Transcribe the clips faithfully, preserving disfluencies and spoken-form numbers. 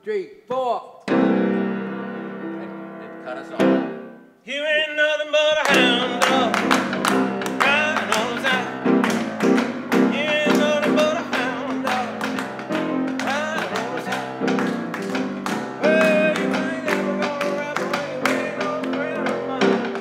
three, four. And, and cut us off. You ain't nothing but a hound dog, crying all the time. You ain't nothing but a hound dog, crying all the time. Well, you ain't ever gonna wrap away with no friend of mine.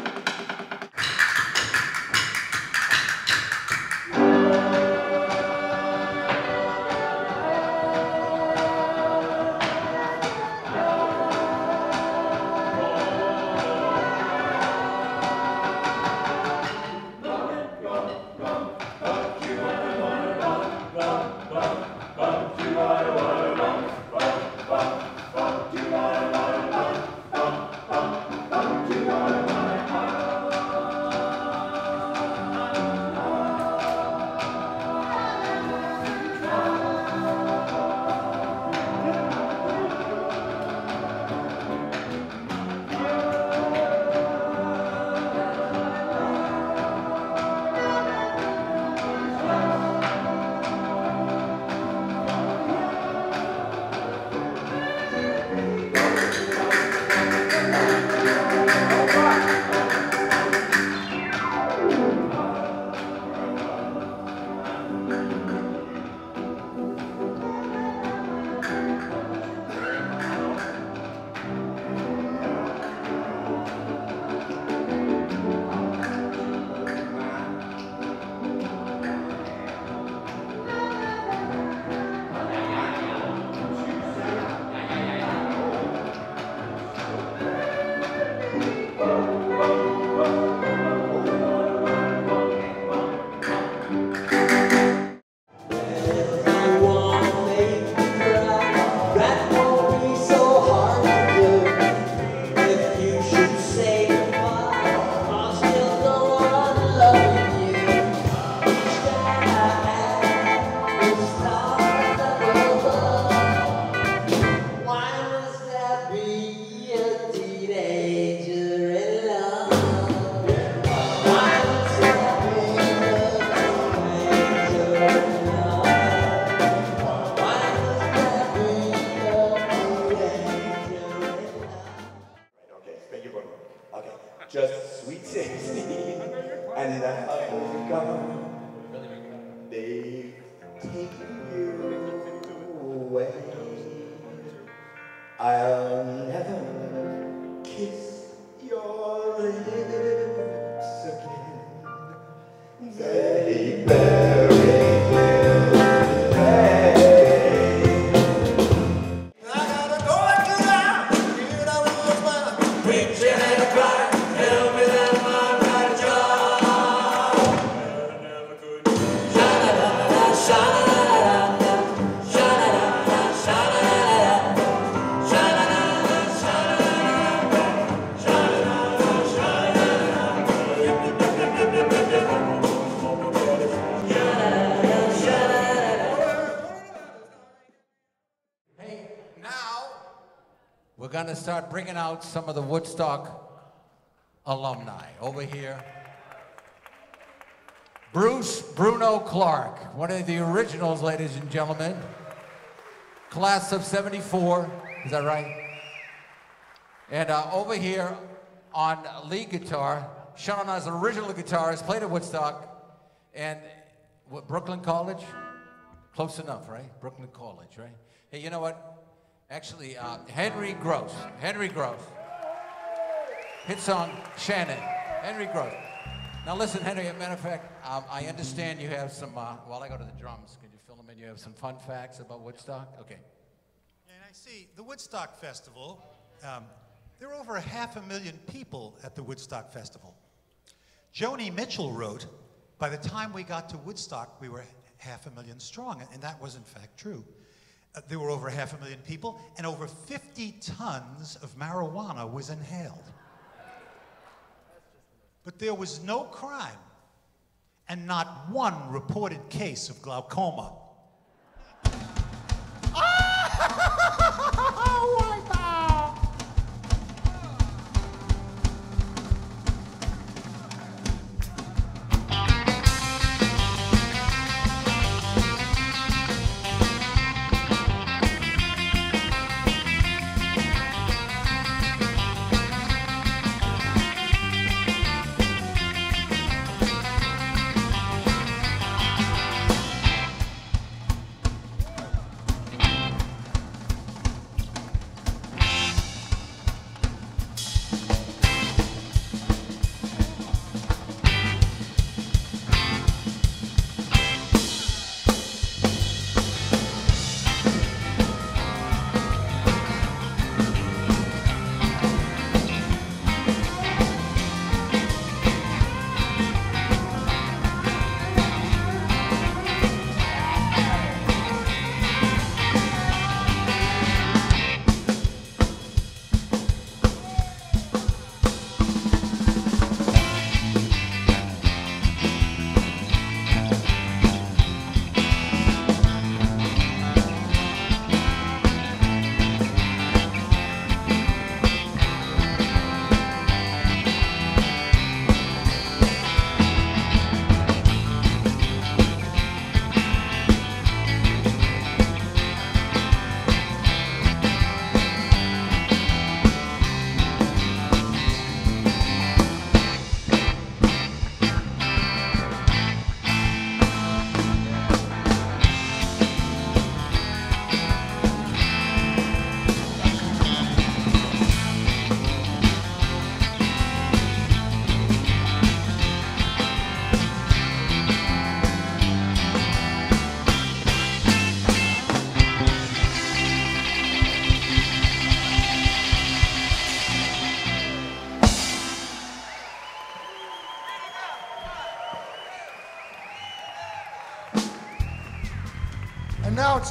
Just sweet sixteen, and now you're gone. They've taken you away. I'll never kiss your lips again. They bury you today. I gotta go back to that. You know what's my preaching and crying. Tell me that I'm right job. Never could. Sha na na na, sha na na na, sha na na na, sha na na na, sha na na na, sha na na na, sha na na, sha na na. Hey, now we're going to start bringing out some of the Woodstock alumni over here. Bruce Bruno Clark, one of the originals, ladies and gentlemen. Class of seventy-four, is that right? And uh, over here on lead guitar, Sha Na Na's original guitarist, played at Woodstock, and what, Brooklyn College? Close enough, right? Brooklyn College, right? Hey, you know what? Actually, uh, Henry Gross, Henry Gross. Hit song, Shannon, Henry Gross. Now listen, Henry, as a matter of fact, um, I understand you have some, uh, while I go to the drums, could you fill them in? You have some fun facts about Woodstock? Okay. And I see, the Woodstock Festival, um, there were over half a million people at the Woodstock Festival. Joni Mitchell wrote, by the time we got to Woodstock, we were half a million strong, and that was in fact true. Uh, there were over half a million people, and over fifty tons of marijuana was inhaled. But there was no crime, and not one reported case of glaucoma.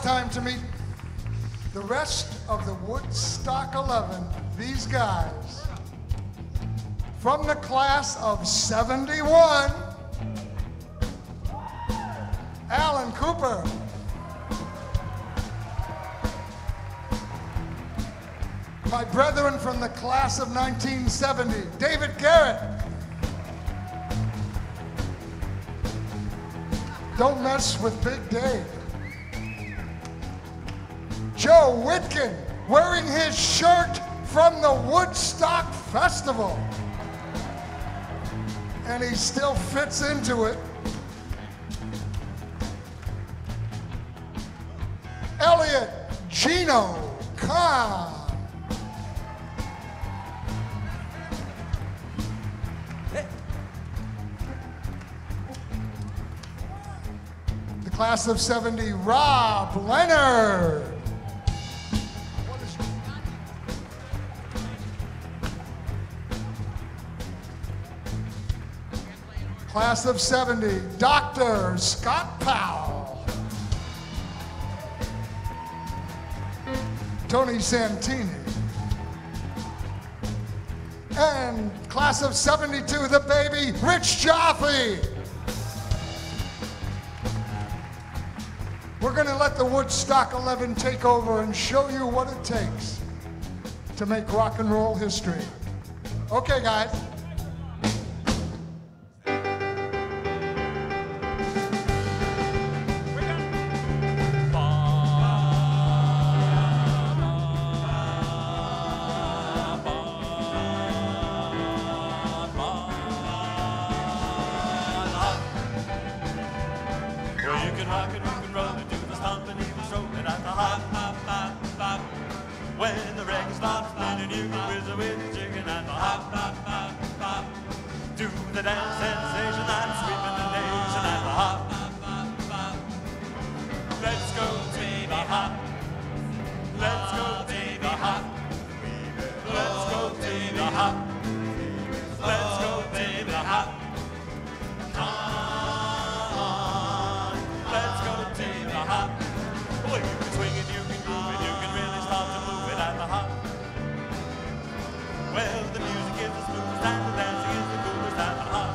time to meet the rest of the Woodstock eleven. These guys, from the class of seventy-one, Alan Cooper. My brethren from the class of nineteen seventy, David Garrett. Don't mess with Big Dave. Joe Whitkin, wearing his shirt from the Woodstock Festival. And he still fits into it. Elliot Gino Khan. The class of seventy, Rob Leonard. Class of seventy, Doctor Scott Powell. Tony Santini. And class of seventy-two, the baby, Rich Jaffe. We're gonna let the Woodstock eleven take over and show you what it takes to make rock and roll history. Okay, guys. When the record starts playing, you can whizz with the chicken and the hop, hop, hop, hop. Do the dance sensation and sweeping the nation and the hop, hop, hop, hop. Let's go to the hop. Let's go to the hop. Let's go to the hop. Let's go to the hop. Come on, let's go to the hop. Oh, you can swing it, you can groove it, you can really start to move it at the hop. Well, the music is the smoothest and the dancing is the coolest at the hop.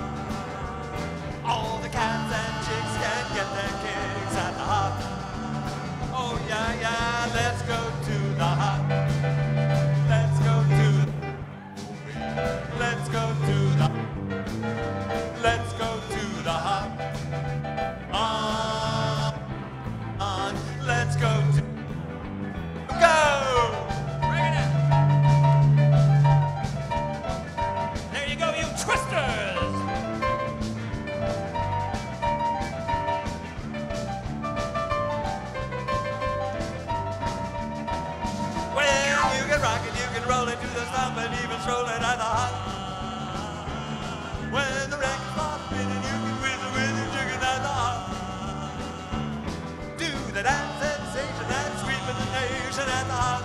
All the cats and chicks can get their kicks at the hop. Oh yeah, yeah, let's go to the hop. Let's go to Let's go to the Let's go to the hop. On, on, let's go to Go! Bring it in. There you go, you twisters! Well, you can rock it, you can roll it, do the stomp and even stroll it at the hop. When the record starts spinning, you can whistle with your chicken at the hop. Do the dance sensation and sweep in the nation at the hop.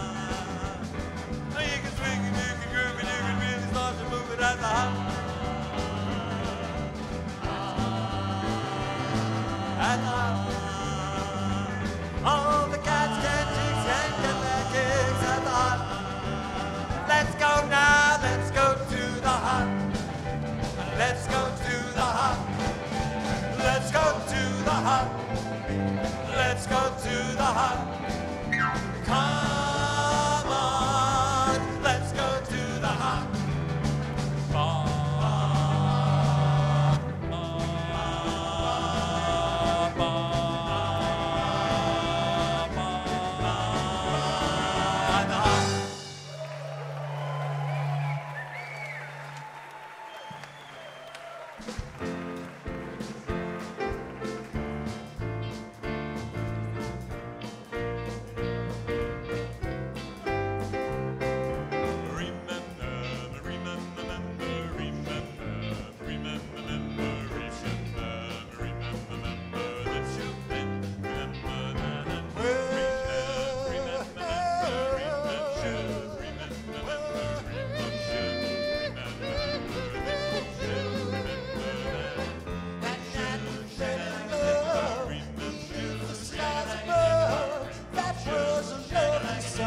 So you can swing it, you can groove it, you can really start to move it at the hop. At the hop. All the cats can chicks and get their kicks at the hop. Let's go now, let's go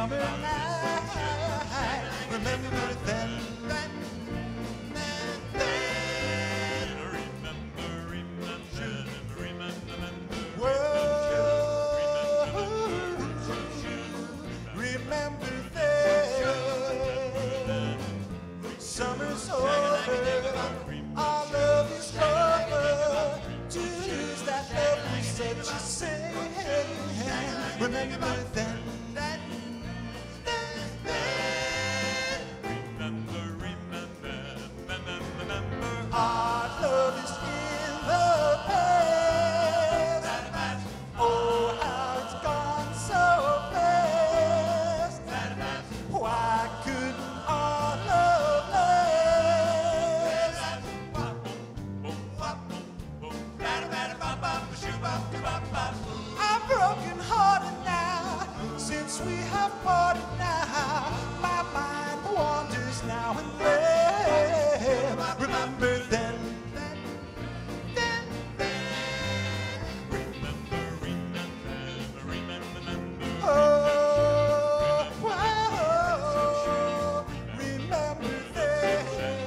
summer night. Remember then, then, then, then. Remember, remember, remember, Whoa, remember then. Summer's over, our love is over. To lose that love was such a sin. Remember then, then, then, then. remember, remember, remember, remember. Our love is in the past. Oh, how it's gone so fast. Why couldn't our love last? I'm broken hearted now, since we have parted now. My mind wanders now and then. Remember then, then, then, then. Remember, remember, remember, remember. Oh, wow, remember then.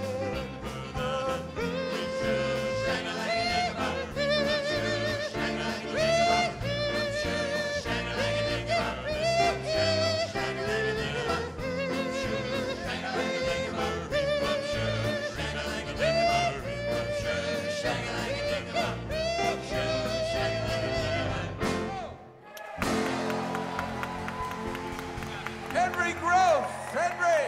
Henry Gross. Henry.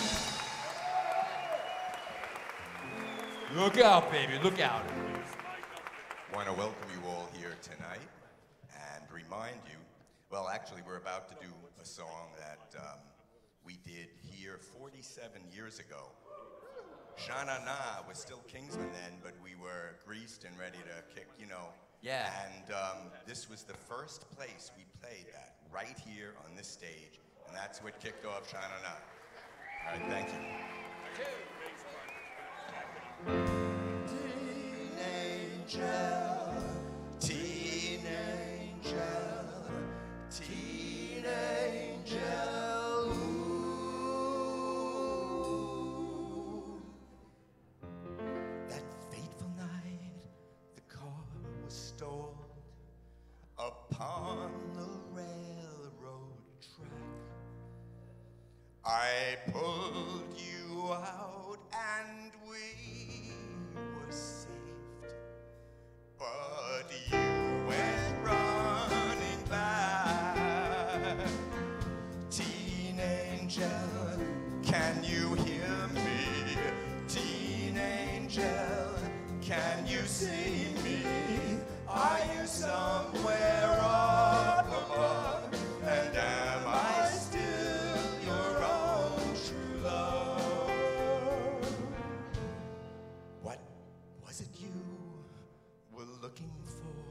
Look out, baby, look out. Want to welcome you all here tonight and remind you, well, actually, we're about to do a song that um, we did here forty-seven years ago. Sha Na Na was still Kingsman then, but we were greased and ready to kick, you know. Yeah. And um, this was the first place we played that, right here on this stage, and that's what kicked off Sha Na Na. All right, thank you. Teenager, teenager, teenager, ooh. That fateful night, the car was stalled upon the railroad track. I pulled you out and we were saved, but you went running back. Teen angel, can you hear me? Teen angel, can you see me? Are you somewhere up above? And am I still your own true love? What was it you were looking for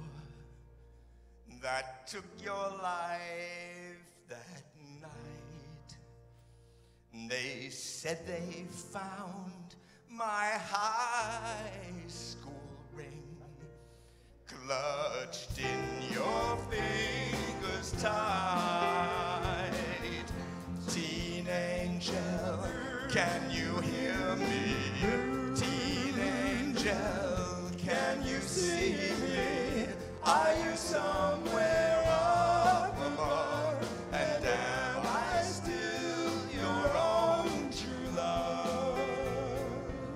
that took your life that night? They said they found my high school ring clutched in your fingers tight. Teen angel, can you hear me? Teen angel, can you see me? Are you somewhere up above? And am I still your own true love?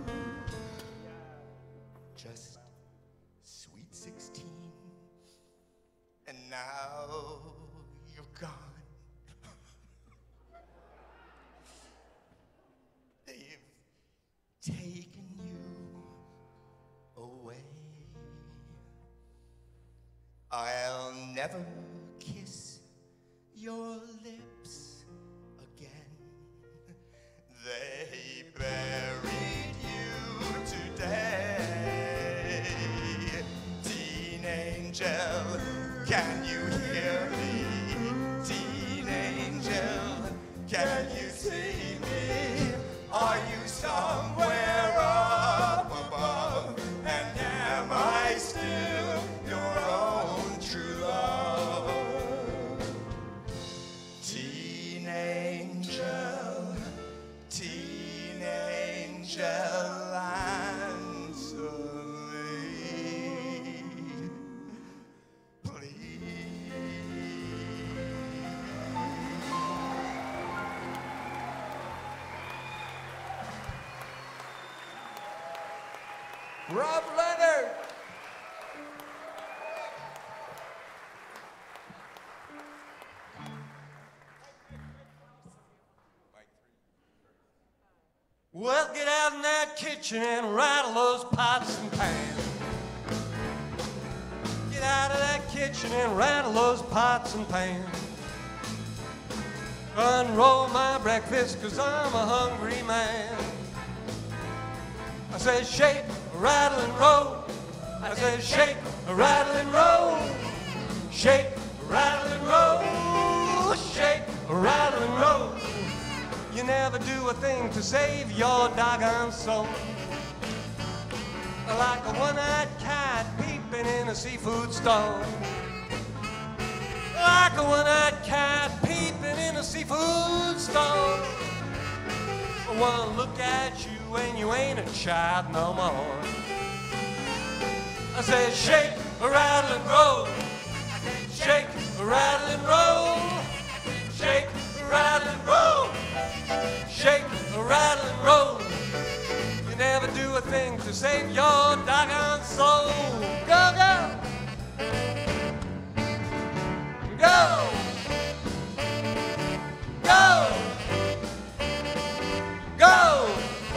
Just sweet sixteen, and now you're gone. They've taken you away. I'll never kiss your lips again. They buried you today. Teen angel, can you hear me? Teen angel, can you see me? Are you somewhere up above? And am I still your own true love? Teen angel, teen angel, answer me, please. Rob Leonard. Well, get out in that kitchen and rattle those pots and pans. Get out of that kitchen and rattle those pots and pans. Unroll my breakfast, cause I'm a hungry man. I say shake, rattle and roll. I say shake, rattle and roll. Shake, rattle and roll. Shake, rattle and roll. You never do a thing to save your doggone soul. Like a one-eyed cat peeping in a seafood stall. Like a one-eyed cat peeping in a seafood stall. One look at you and you ain't a child no more. I say shake, rattle and roll. Shake, rattle and roll. Shake, rattle and roll. Shake, rattle and roll. You never do a thing to save your doggone soul. Go, go. Go. Go. Go.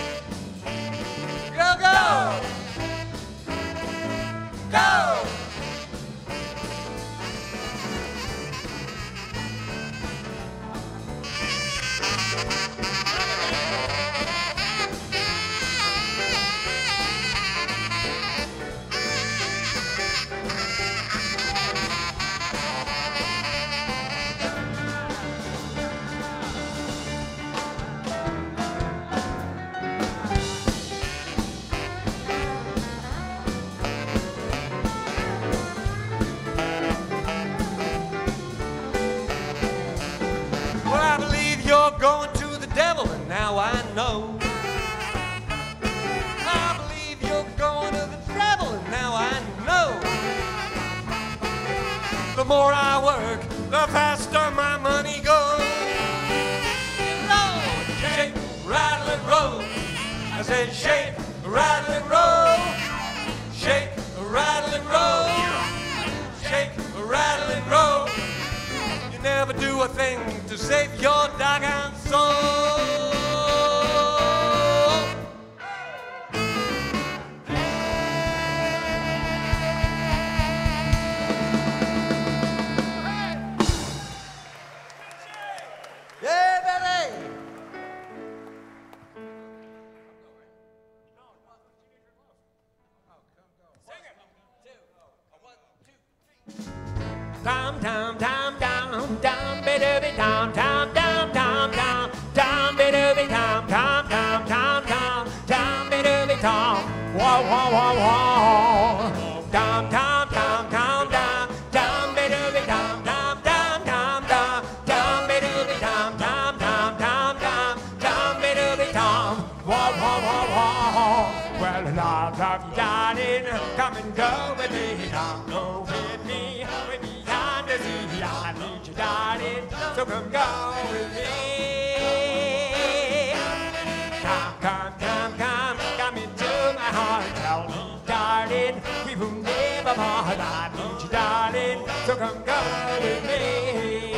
Go, go. Go. Going to the devil, and now I know. I believe you're going to the devil, and now I know. The more I work, the faster my money goes. Lord, shake, rattle and roll. I said shake, rattle and roll. Shake, rattle and roll. Shake, rattle and roll. Never do a thing to save your doggone soul. Yeah, baby. Down, down, down, down, down, baby, down, down, down, down, down, down, baby, down, down, down, down, down, down, baby, down, whoa, whoa, whoa, whoa, down, down, down, down, down, down, baby, down, down, down, down, down, down, baby, down, down, down, down, down, down, baby, down, whoa, whoa, whoa, whoa. Well, love, love you, darling, come and go with me, down, go with me, with me. I need you, darling, so come go with me. Come, come, come, come, come into my heart. Tell me, darling, we will never part. I need you, darling, so come go with me.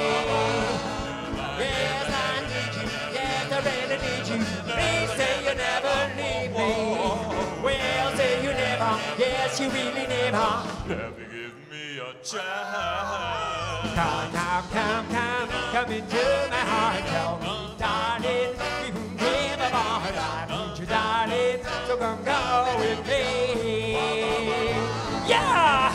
Yes, I need you, yes, I really need you. Please say you never leave me. Well, say you never, yes, you really never. Never give me a chance. Come, come, come, come, come into my heart. Tell me, darling, we will never part. I need you, darling, so come go with me. Yeah!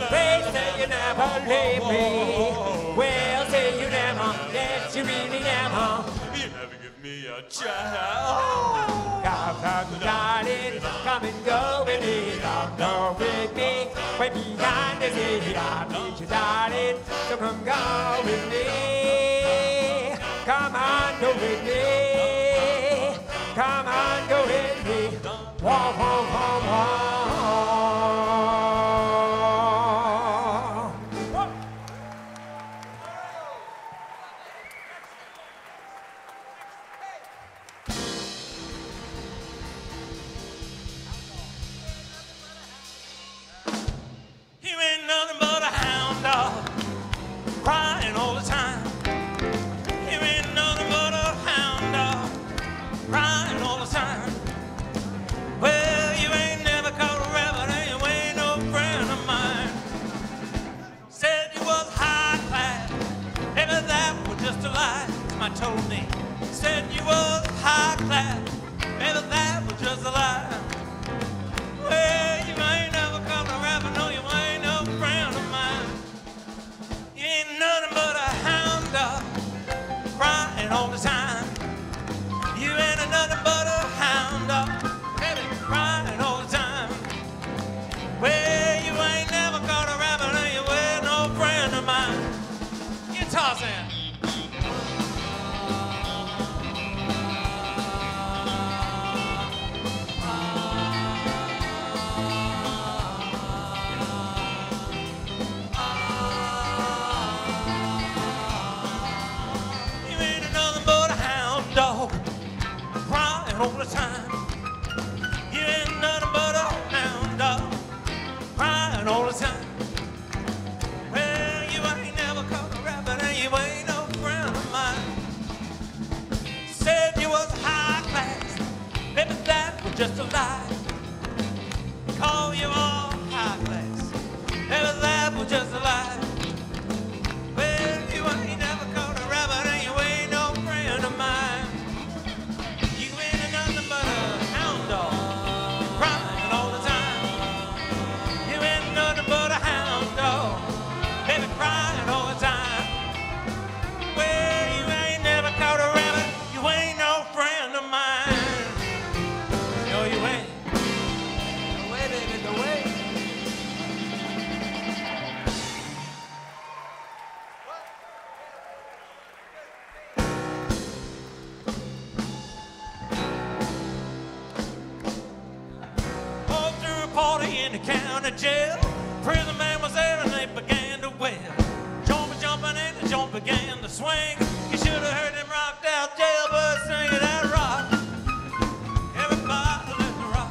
They say you never leave me. Well, say you never, yes, you really never. You never give me a chance. Come, come, darling, come and go with me. Come, go with me. Way behind the city, I need you, darling. So come, go with me. Come on, go with me. Come on, go with me. Walk, walk, walk, walk. You ain't nothing but a hound dog, crying all the time. You ain't nothing but a hound dog, crying all the time. Well, you ain't never caught a rabbit and you ain't no friend of mine. Said you was high class, maybe that was just a lie. My told me. Said you was high class, maybe that was just a lie. Well, you ain't never caught a rabbit, no, you ain't no friend of mine. You ain't nothing but a hound dog, crying all the time. You ain't nothing but a hound dog, baby, crying all the time. Well, you ain't never caught a rabbit, and you ain't no friend of mine. Guitar sound. All the time. You ain't nothing but a hound dog, crying all the time. Well, you ain't never caught a rabbit and you ain't no friend of mine. Said you was high class, maybe that was just a lie. Call you all high class, maybe that was just a lie. Well, you ain't never caught a rabbit and you ain't no friend of mine. In the county jail, prison man was there and they began to wail. John was jumping and the jump began to swing. You should have heard them rocked out jailbirds singing that rock. Everybody let the rock.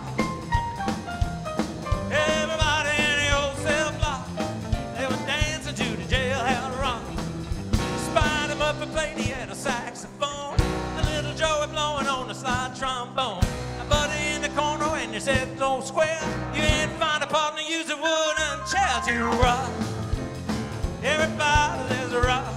Everybody in the old cell block, they were dancing to the jailhouse rock. Spied him up and played, he had a saxophone. The little Joey blowing on the slide trombone. A buddy in the corner and you said don't square. You ain't find a partner, use a wooden chair to rock. Everybody there's a rock.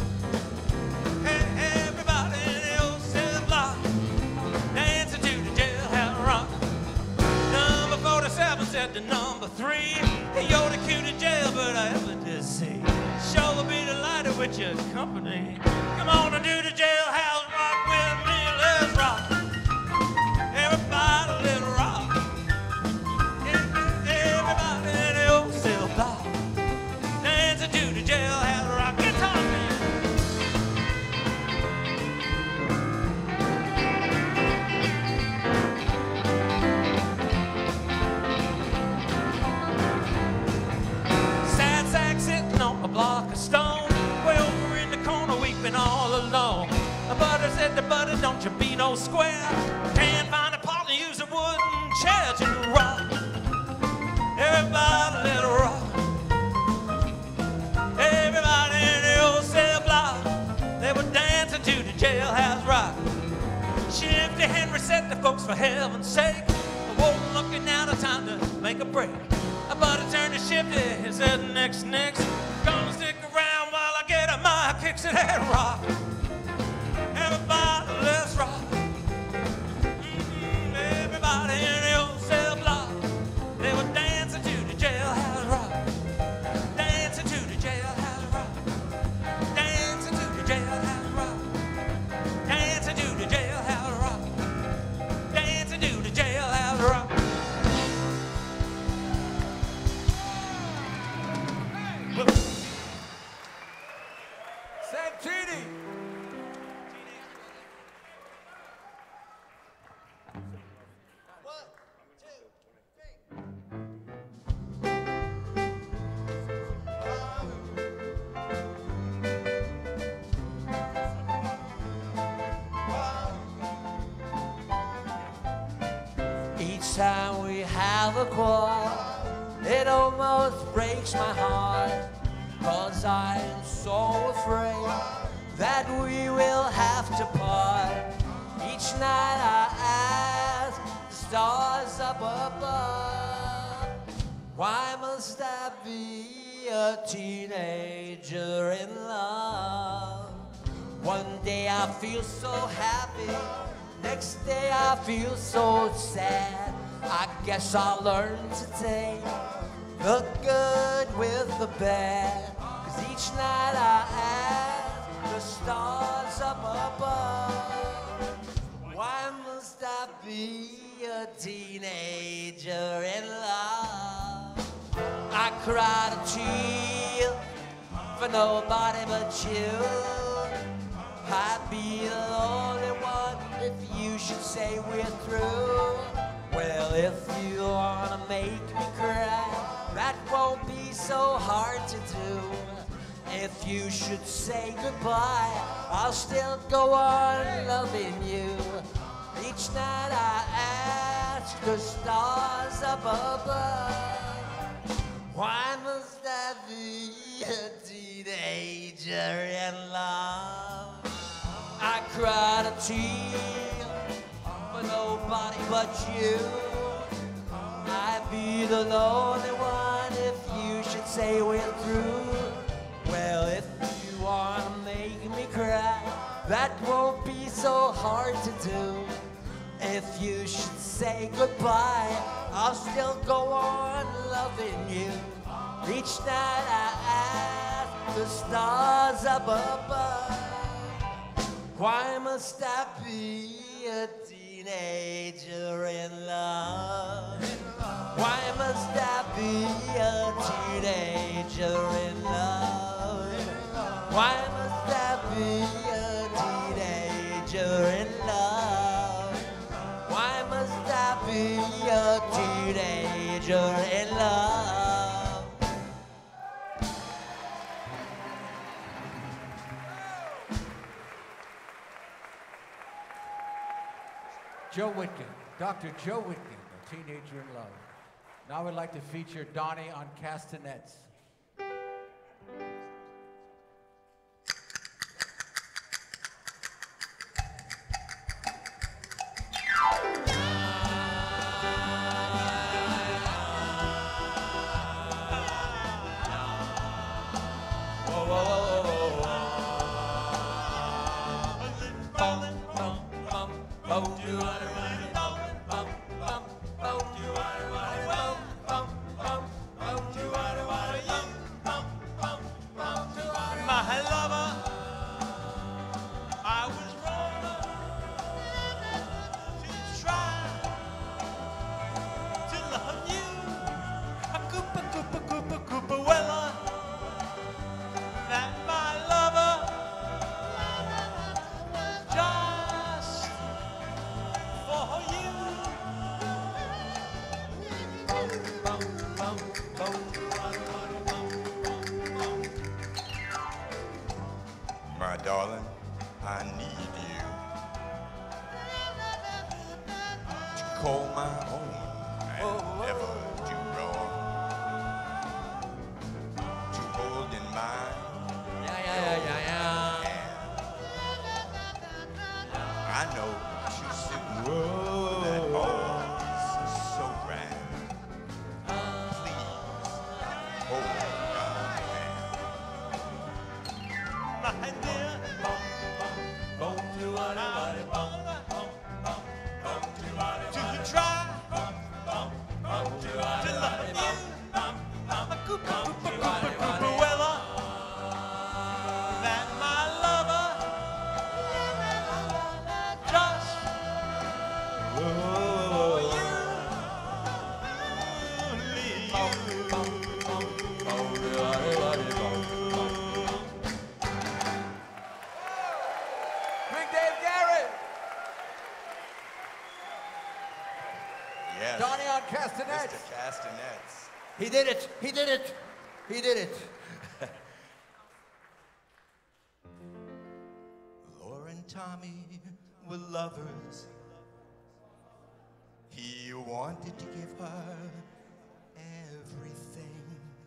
Hey, everybody in the old cell block, dancing to the jailhouse rock. Number forty-seven said to number three, hey, you're the cutest jailbird I ever did see. Sure will be delighted with your company. Come on and do the jailhouse rock with me, let's rock. Everybody let's rock. Everybody in the old cell block, dancing to the jailhouse rock. Guitar man. Sad sack sitting on a block of stone, way over in the corner weeping all alone. The butter said to butter, don't you be no square. Can't find a partner, use a wooden chair to rock. Everybody let it rock. Everybody in the old cell block, they were dancing to the jailhouse rock. Shifty Henry said to folks, for heaven's sake, I wasn't looking out of time to make a break. I but I turned to Shifty and said, next, next, gonna stick around while I get my kicks in that rock. Everybody let's rock. Mm-hmm. Everybody in the old cell block, they were dancing to the jailhouse rock. Each time we have a quarrel, it almost breaks my heart, 'cause I'm so afraid that we will have to part. Each night I ask the stars up above, why must I be a teenager in love? One day I feel so happy, next day I feel so sad. I guess I'll learn to take the good with the bad, 'cause each night I ask the stars up above, why must I be a teenager in love? I cried a tear for nobody but you. I'd be the only one if you should say we're through. Well, if you wanna make me cry, that won't be so hard to do. If you should say goodbye, I'll still go on loving you. Each night I ask the stars up above, why must I be a teenager in love? I cried a tear for nobody but you. I'd be the lonely one if you should say we're through. Well, if you wanna make me cry, that won't be so hard to do. If you should say goodbye, I'll still go on loving you. Each night I ask the stars up above, why must I be a teenager in love? Why must I be a teenager in love? Why must I be a teenager in love? Why must I be a teenager in love? Joe Whitkin, Doctor Joe Whitkin, a teenager in love. Now we'd like to feature Donnie on castanets. My darling, I need you to call my own and never do wrong, to hold in mind Yeah, yeah, yeah, yeah, yeah. and I know too soon that all is so grand. Please hold my hand. My dear, to try to love you, well, that my lover just for you, only Big Dave Garrett, Yes, Donnie on castanets. Mister Castanets. He did it. He did it. He did it. Laura and Tommy were lovers. He wanted wanted to give her everything.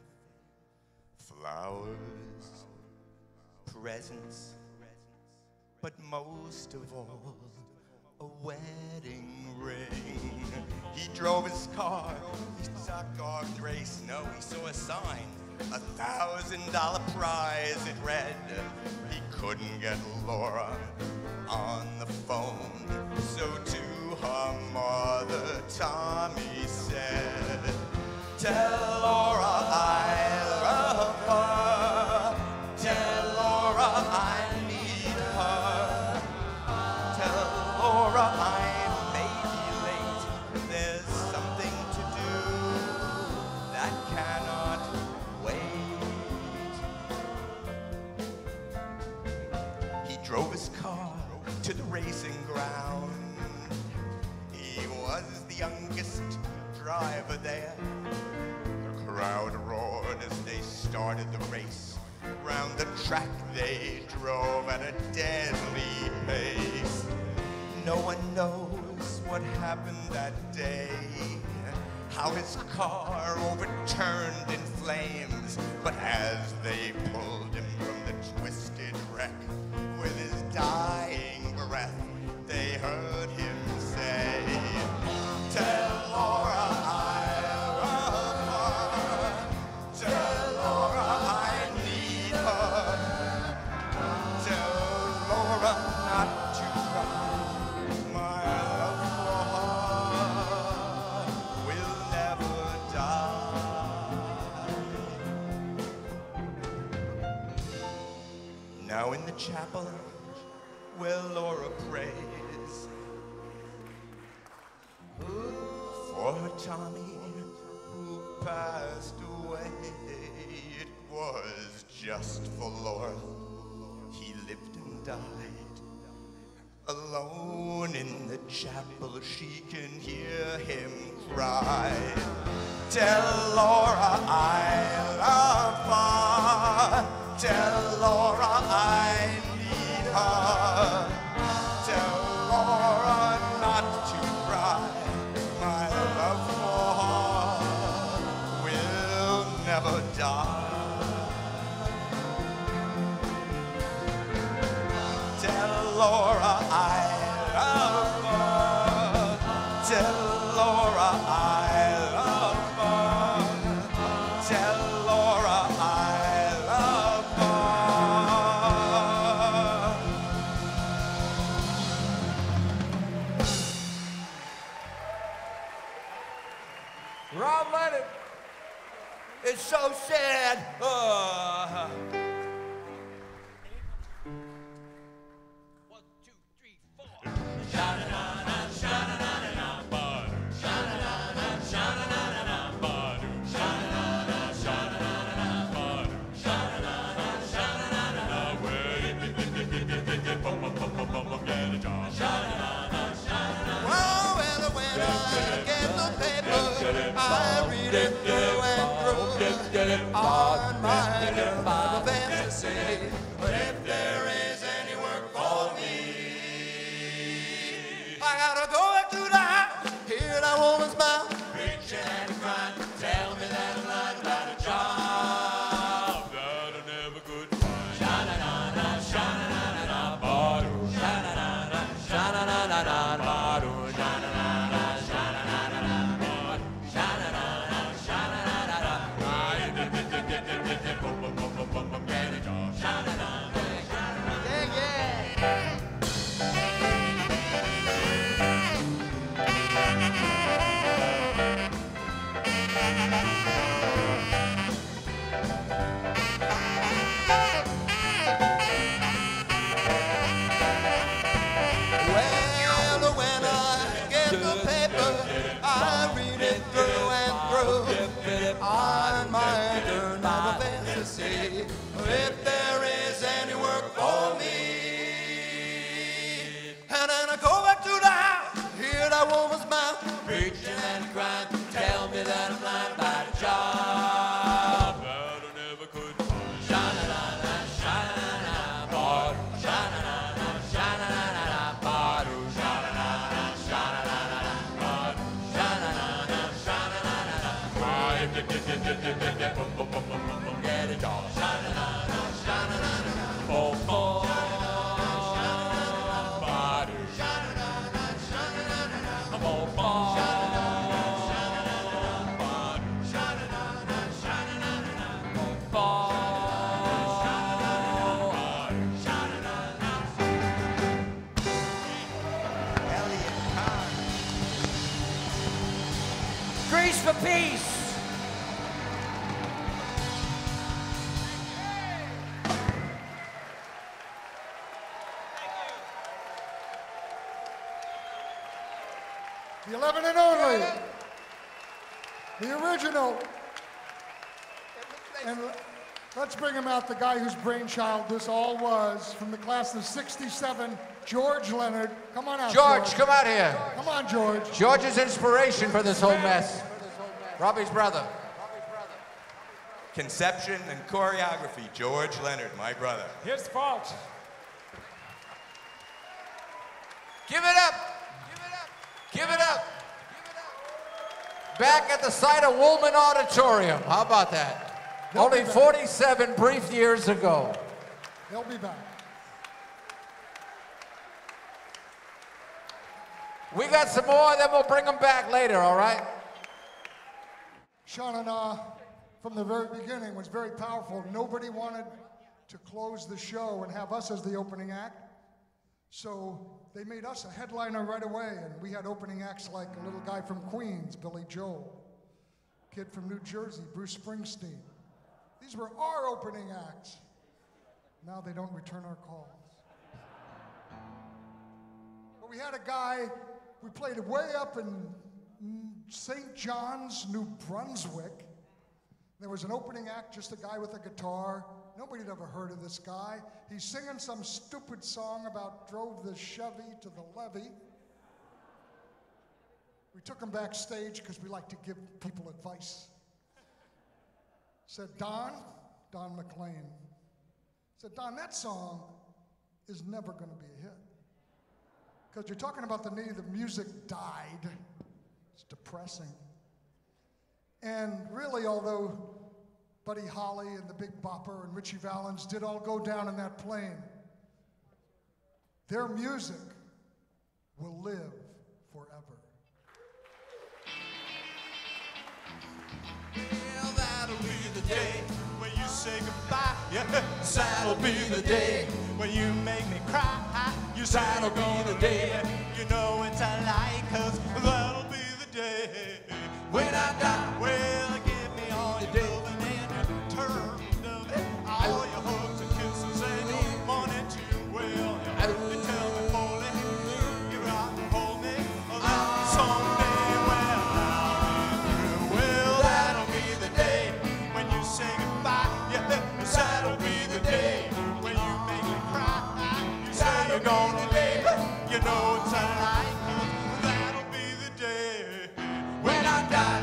Flowers, presents, but most of all, a wedding ring. He drove his car, he saw a dog race. No, he saw a sign, a thousand dollar prize, it read. He couldn't get Laura on the phone, so to her mother, Tommy said, tell Laura I love her, tell Laura I need her, tell Laura I may be late, there's something to do that cannot wait. He drove his car to the racing ground. He was the youngest driver there. The crowd roared as they started the race. Round the track they drove at a deadly pace. No one knows what happened that day, how his car overturned in flames. But as they pulled him from the twisted wreck, with his dying breath, they heard him say, tell Laura I love her, tell Laura I need her, tell Laura not to cry, my love for her will never die. Now in the chapel where Laura prays for her Tommy who passed away, it was just for Laura he lived and died. Alone in the chapel she can hear him cry, tell Laura I love her, tell Laura I need her, tell Laura not to cry, my love for her will never die. Tell Laura I love her, tell Laura I love her, tell Laura I love her. Rob Leonard. It's so sad. Uh, One, two, three, four. Sha-na-na-na, sha-na-na-na-na, ba-doo. Sha-na-na-na, sha-na-na-na-na, ba-doo. Sha-na-na-na, sha-na-na-na-na, ba-doo. Sha-na-na-na, sha-na-na-na-na, well, bum-bum-bum-bum-bum, get a job. Sha-na-na-na, sha-na-na-na. Oh, well, when I get the paper, I read it through and through. On my nerve of fantasy, but if there is any work for me, I gotta go back to the house, hear that woman's mouth, preaching and crying, tell me that I'm lying about a job that I never could find. Sha-na-na-na, sha-na-na-na-na, ba-doo. Sha-na-na-na, sha-na-na-na-na, ba-doo. Sha-na-na-na, sha-na-na-na-na, ba-doo. Sha-na-na-na, sha-na-na-na-na, bum-bum-bum-bum-bum, get a job. Sha-na-na-na, yeah, yeah. Well, when I get the paper, I read it through and through. On my turn of a fantasy, if there is any work for me. And then I go back to the house, hear that woman's mouth, preaching and crying, tell me that I'm lying about a job that I never could find. Sha-na-na-na, sha-na-na-na, ba-doo. Sha-na-na-na, sha-na-na-na, ba-doo. Sha-na-na-na, sha-na-na-na, ba-doo. Sha-na-na-na. Get it on. Boom, boom. Body. Boom, boom. Grease for peace. The eleven and only. The original. And let's bring him out, the guy whose brainchild this all was, from the class of sixty-seven, George Leonard. Come on out, George, George. come out here. Come on, George. George's inspiration for this whole mess. Robbie's brother. Conception and choreography, George Leonard, my brother. Here's fault. Give it up. Give it up. Back at the site of Woolman Auditorium. How about that? They'll Only be back. forty-seven brief years ago. They'll be back. We got some more, then we'll bring them back later, all right? Sha Na Na, from the very beginning, was very powerful. Nobody wanted to close the show and have us as the opening act. So they made us a headliner right away, and we had opening acts like a little guy from Queens, Billy Joel, kid from New Jersey, Bruce Springsteen. These were our opening acts. Now they don't return our calls. But we had a guy, we played way up in Saint John's, New Brunswick. There was an opening act, just a guy with a guitar. Nobody had ever heard of this guy. He's singing some stupid song about drove the Chevy to the levee. We took him backstage because we like to give people advice. Said, Don, Don McLean, said, Don, that song is never going to be a hit. Because you're talking about the day the music died. It's depressing. And really, although Buddy Holly and the Big Bopper and Richie Valens did all go down in that plane, their music will live forever. Well, that'll be the day when you say goodbye. Yeah, that'll be the day when you make me cry. You say that'll be the day. You know it's a lie, 'cause that'll be the day when I die. Well, give me all your loving and your turn of it, all your hugs and kisses and your money too. Well, you tell me, Polly, you rock and hold me. That someday, well, I'll be through. Well, that'll be the day when you say goodbye. Yeah, that'll be the day when you make me cry. You say you're gonna leave, you know it's a lie. 'Cause that'll be the day when I die.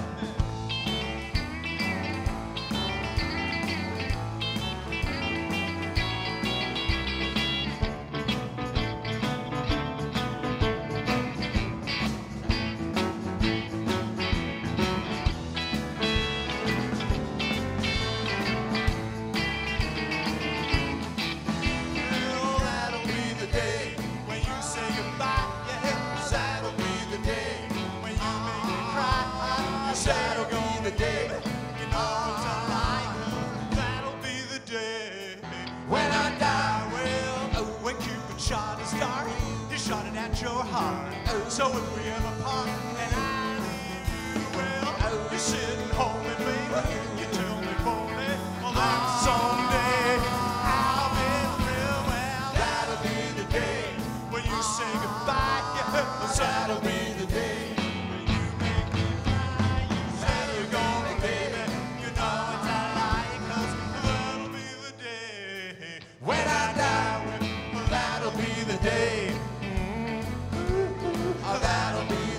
Well, that'll be the day when you say goodbye. Yeah, that'll be the day when you make me cry. You say that'll be the day, you know it's a lie. That'll be the day when I die. Well, when Cupid shot his dart, he shot it at your heart. So if we ever part and I leave you, well, you're sitting home and baby, you tell me, Polly, well, that someday I'll be through. Well, that'll be the day when you say goodbye. Yeah, that'll be the day when you make me cry. You say you're gonna, baby, you know it's a lie. 'Cause that'll be the day when I die. Well, that'll be the day. Oh, that'll be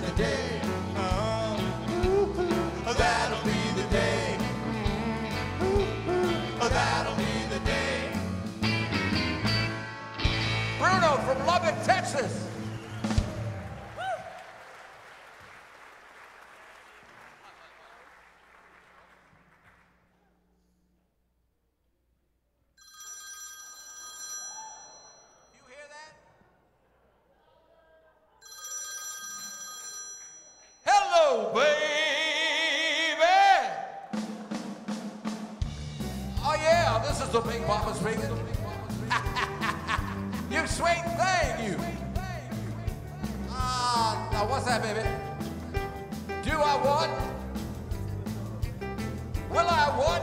Sizzle, Big Papa speaking. You sweet thing, you. Ah, now what's that, baby? Do I what? Will I what?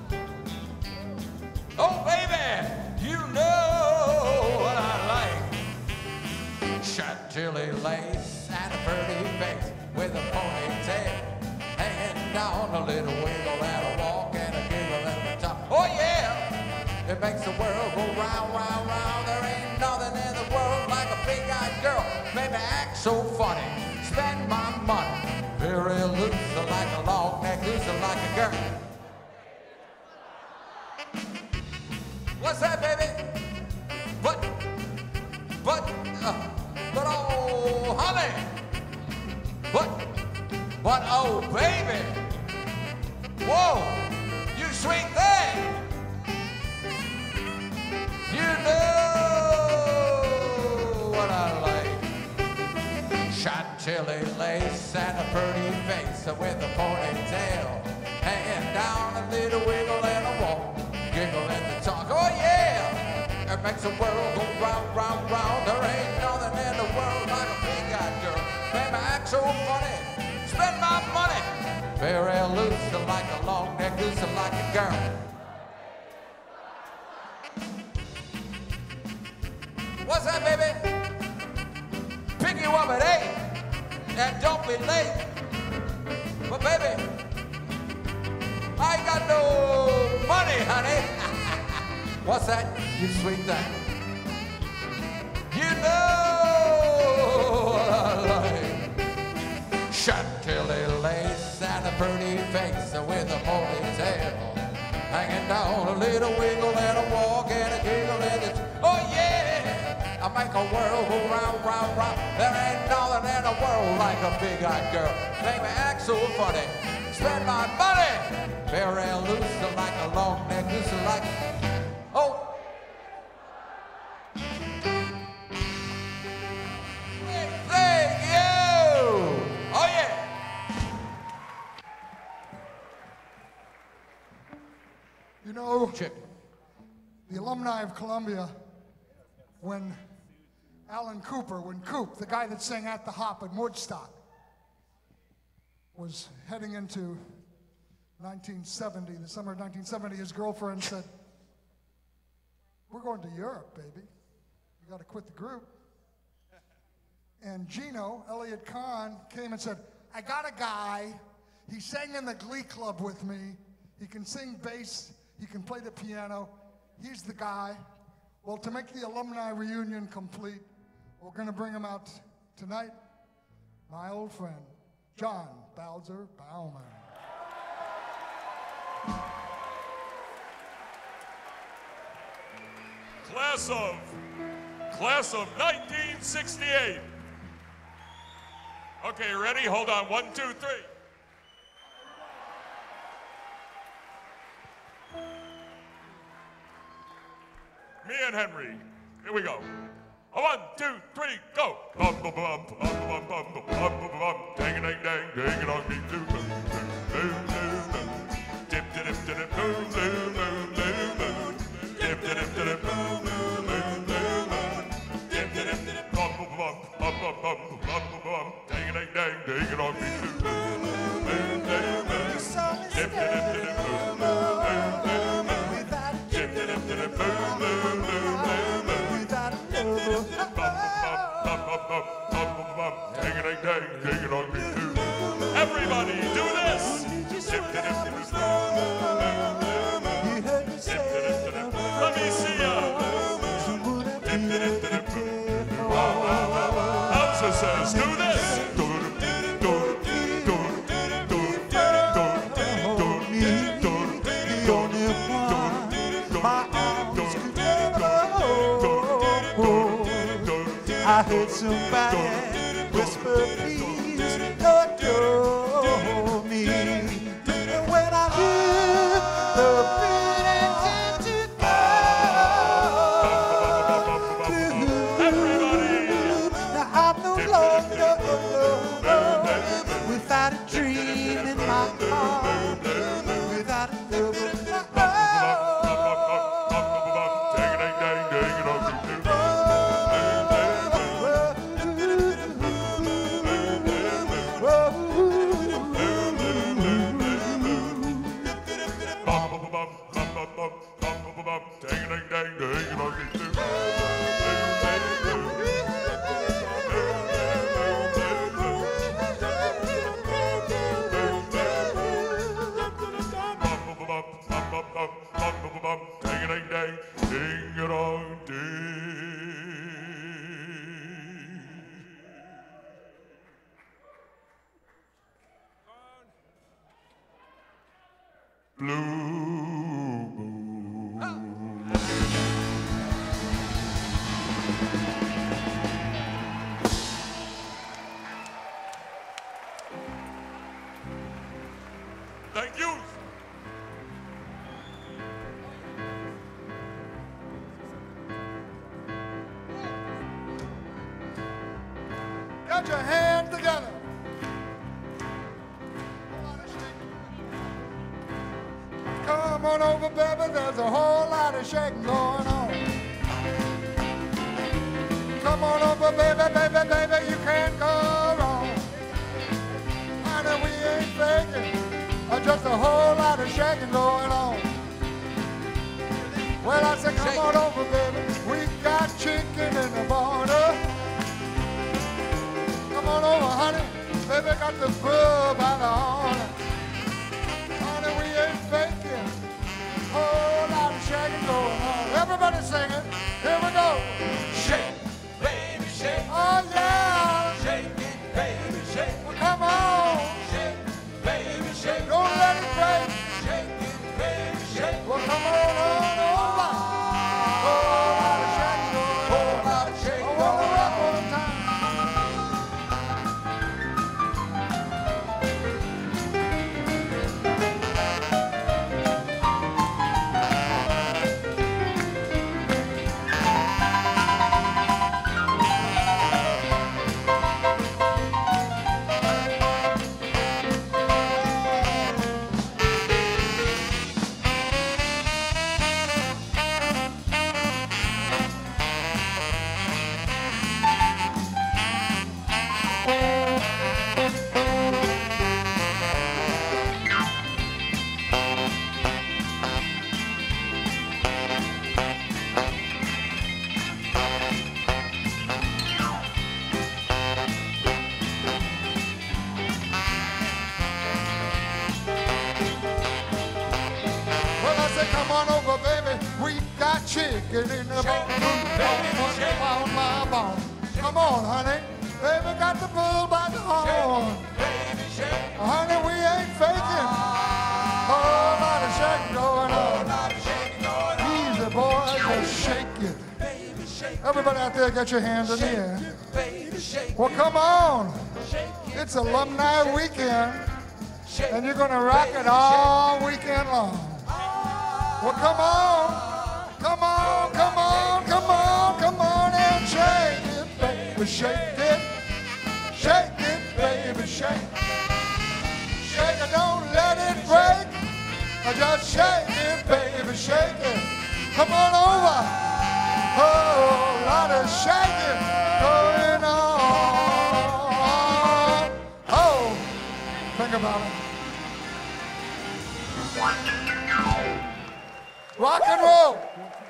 Oh, baby, you know what I like. Chantilly lace and a pretty face with a ponytail hanging down, a little wiggle and a walk and a giggle at the top. Oh, yeah, it makes the world go round, round, round. There ain't nothing in the world like a big-eyed girl. Maybe act so funny, spend my money. Very loose like a long neck, loose like a girl. What's that, baby? But, but, uh, but oh, honey. But, but oh, baby. Whoa, you sweet thing. You know what I like. Chantilly lace and a pretty face with a ponytail hanging down, a little wiggle and a walk, giggle and the talk. Oh yeah, it makes the world go round, round, round. There ain't nothing in the world like a big-eyed girl. Baby, act so funny, spend my money. Very loose like a long neck, loose like a girl. What's that, baby? Pick you up at eight, and don't be late. But baby, I ain't got no money, honey. What's that? You sweet thing. You know what I like. Chantilly lace and a pretty face with a ponytail hanging down, a little wiggle and a walk and a giggle and a... Oh yeah, I make a world go round, round, round. There ain't nothing in the world like a big-eyed girl. Make me act so funny, spend my money. Very loose like a long neck, loose like... Oh. Thank you. Oh yeah. You know, Chip. the alumni of Columbia, when Alan Cooper, when Coop, the guy that sang At the Hop at Woodstock, was heading into nineteen seventy, the summer of nineteen seventy, his girlfriend said, "We're going to Europe, baby. You got to quit the group." And Gino, Elliott Kahn, came and said, "I got a guy. He sang in the Glee Club with me. He can sing bass. He can play the piano. He's the guy." Well, to make the alumni reunion complete, we're going to bring him out tonight. My old friend, John Bowser Bauman. Class of, class of nineteen sixty-eight. Okay, ready? Hold on. One, two, three. Me and Henry. Here we go. One, two, three, go. Bum bum bum bum bum bum bum bum bum. Dang dang dang dang dong ding doo doo doo doo. Dip dip dip dip doo doo doo doo. Dip dip dip dip doo doo doo. Dip dip dip dip bum bum bum bum bum bum bum bum. Dang dang dang dang dong ding doo doo doo doo. Dip dip dip dip doo doo doo. Dip dip dip dip doo doo doo. Everybody do this. Let me see ya. Elsa says, do this. I heard somebody whisper, please adore me. And when I heard the feelings into everybody, now I'm no longer alone, without a dream in my heart, without a love of my own. Blue moon. Thank you. Get your hands together. Come on over, baby, there's a whole lot of shaking going on. Come on over, baby, baby, baby, you can't go wrong. Honey, we ain't faking, uh, just a whole lot of shaking going on. Well, I said, come on over, baby, we got chicken in the border. Come on over, honey, baby, got the bull by the horn. Honey, we ain't faking, whole lot of shaking going on. Everybody singing, here we go. Shake, baby, shake. Oh, yeah. Shake it, baby, shake. Well, come on. Shake, baby, shake. Don't let it break. Shake it, baby, shake. Well, come on on over. Whole lot of shaking going on. Whole lot of shaking going on. I want to rock one time. Come on over, baby. We got chicken in the bone. On my bone. Come on, honey. Baby got the bull by the horn. Honey, we ain't faking. Whole lot of shaking going on. Easy, boy, just shake it. Everybody out there, get your hands in the air. Well, come on. It's alumni weekend, and you're going to rock it all weekend long. Well, come on, come on, come on, come on, come on and shake it, baby, shake it, shake it, baby, shake. Shake it, don't let it break, just shake it, baby, shake it. Come on over, oh, a lot of shaking going on. Oh, think about it. Rock and roll.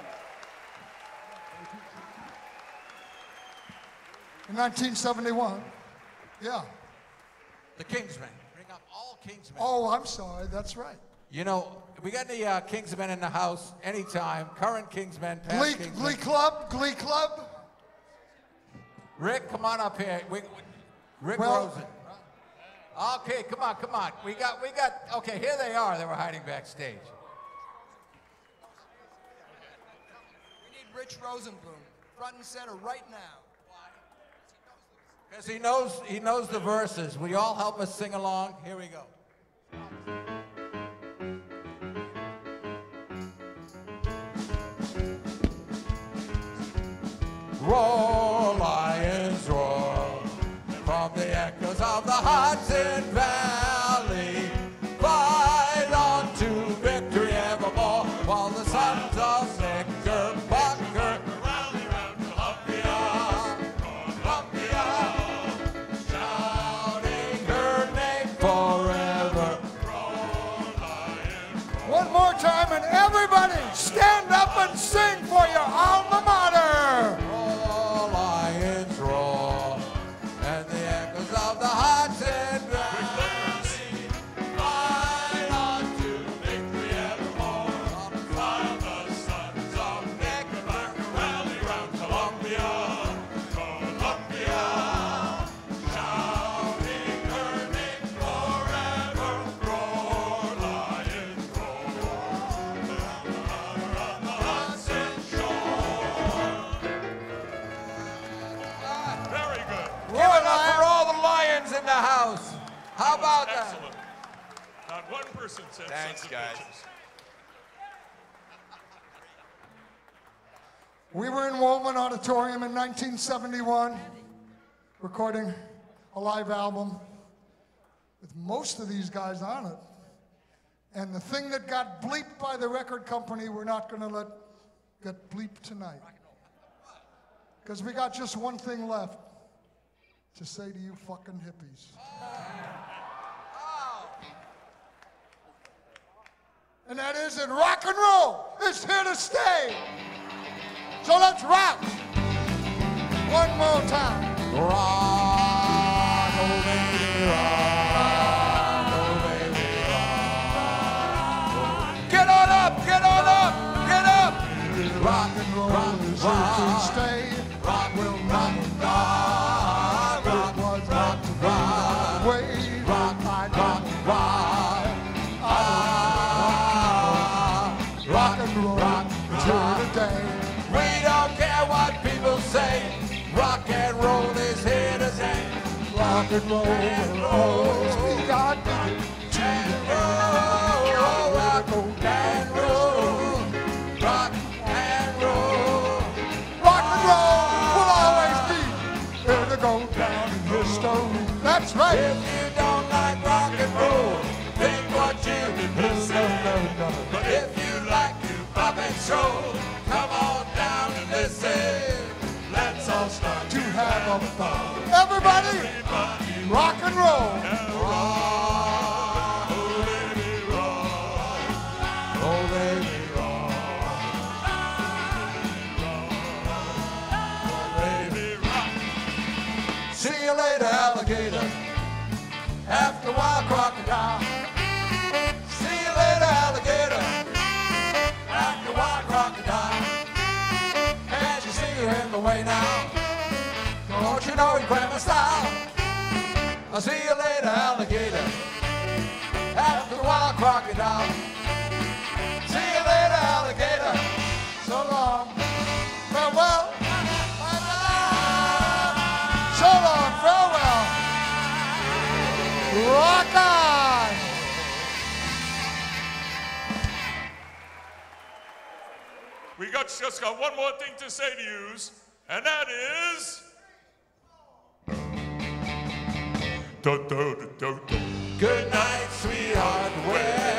In nineteen seventy-one, yeah. The Kingsmen. Bring up all Kingsmen. Oh, I'm sorry, that's right. You know, we got any uh, Kingsmen in the house anytime. Current Kingsmen, past Glee, Kingsmen. Glee Club, Glee Club. Rick, come on up here. We, we, Rick Well- Rosen. Okay, come on, come on. We got, we got, okay, here they are. They were hiding backstage. Rich Rosenblum, front and center right now. Because he knows, he knows the verses. Will you all help us sing along? Here we go. Roar, lions, roar, from the echoes of the Hudson Valley. Fight on to victory evermore, while the sons of Knickerbocker rally round Columbia, Columbia, shouting her name forever. How about that? Excellent. Not one person said Thanks, sons of guys. bitches. We were in Woolman Auditorium in nineteen seventy-one, recording a live album with most of these guys on it. And the thing that got bleeped by the record company, we're not going to let get bleeped tonight. Because we got just one thing left to say to you fucking hippies. And that is that rock and roll is here to stay. So let's rock one more time. Rock, oh baby, rock, oh baby, rock. Get on up, get on up, get up. Rock and roll rock, is rock. here to stay. Rock will rock, rock, rock, it was rock, meant to be rock, that way. rock, rock, rock. Rock and roll rock, is here today. We don't care what people say. Rock and roll is here to stay. Rock and roll will always be our ticket to And the roll, rock and roll, rock and roll. Rock and roll will always be here to go down in history. That's right. If you don't like rock and roll, think what you can do. But if you like to pop and stroll, come on down and listen. Let's all start To have a fun. Everybody, rock and roll. rock. Oh baby, rock. Oh baby, rock. Oh baby, rock. See you later, alligator. After a while, crocodile. See you later, alligator. After a while, crocodile. Can't you see you're in the way now? Don't you know you grab my style? I'll see you later, alligator. After a while, crocodile. See you later, alligator. So long. Farewell. Bye-bye. So long. Farewell. Rock on. We got just got one more thing to say to yous, and that is. Do, do, do, do, do. Good night, sweetheart. Well.